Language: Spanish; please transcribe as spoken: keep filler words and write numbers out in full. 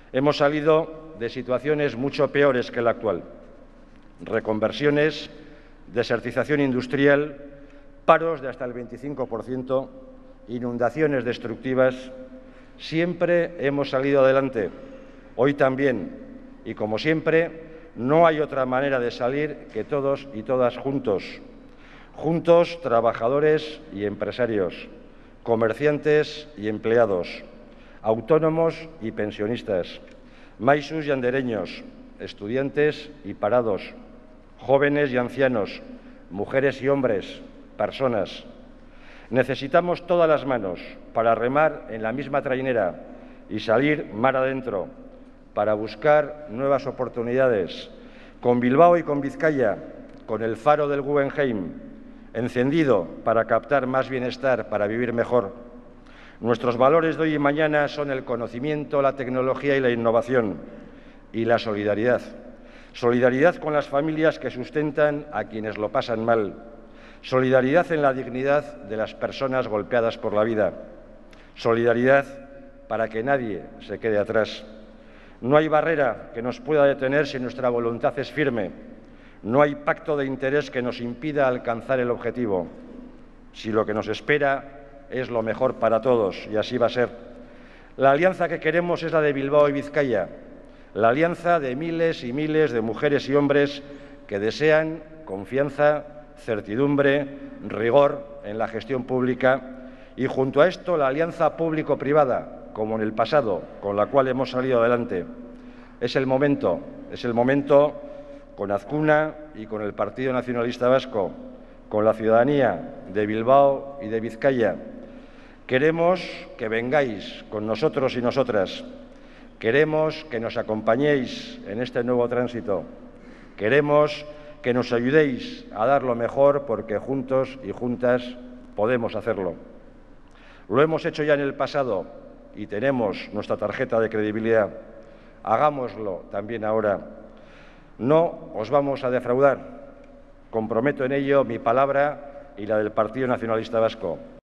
Hemos salido de situaciones mucho peores que la actual. Reconversiones, desertización industrial, paros de hasta el veinticinco por ciento, inundaciones destructivas. Siempre hemos salido adelante, hoy también, y como siempre, no hay otra manera de salir que todos y todas juntos. Juntos, trabajadores y empresarios, comerciantes y empleados, autónomos y pensionistas, maisus y andereños, estudiantes y parados, jóvenes y ancianos, mujeres y hombres, personas. Necesitamos todas las manos para remar en la misma trainera y salir mar adentro, para buscar nuevas oportunidades, con Bilbao y con Vizcaya, con el faro del Guggenheim, encendido para captar más bienestar, para vivir mejor. Nuestros valores de hoy y mañana son el conocimiento, la tecnología y la innovación, y la solidaridad. Solidaridad con las familias que sustentan a quienes lo pasan mal. Solidaridad en la dignidad de las personas golpeadas por la vida. Solidaridad para que nadie se quede atrás. No hay barrera que nos pueda detener si nuestra voluntad es firme. No hay pacto de interés que nos impida alcanzar el objetivo. Si lo que nos espera es lo mejor para todos, y así va a ser. La alianza que queremos es la de Bilbao y Vizcaya, la alianza de miles y miles de mujeres y hombres que desean confianza, certidumbre, rigor en la gestión pública y, junto a esto, la alianza público-privada, como en el pasado, con la cual hemos salido adelante. Es el momento, es el momento con Azkuna y con el Partido Nacionalista Vasco, con la ciudadanía de Bilbao y de Vizcaya. Queremos que vengáis con nosotros y nosotras. Queremos que nos acompañéis en este nuevo tránsito. Queremos que nos ayudéis a dar lo mejor porque juntos y juntas podemos hacerlo. Lo hemos hecho ya en el pasado y tenemos nuestra tarjeta de credibilidad. Hagámoslo también ahora. No os vamos a defraudar. Comprometo en ello mi palabra y la del Partido Nacionalista Vasco.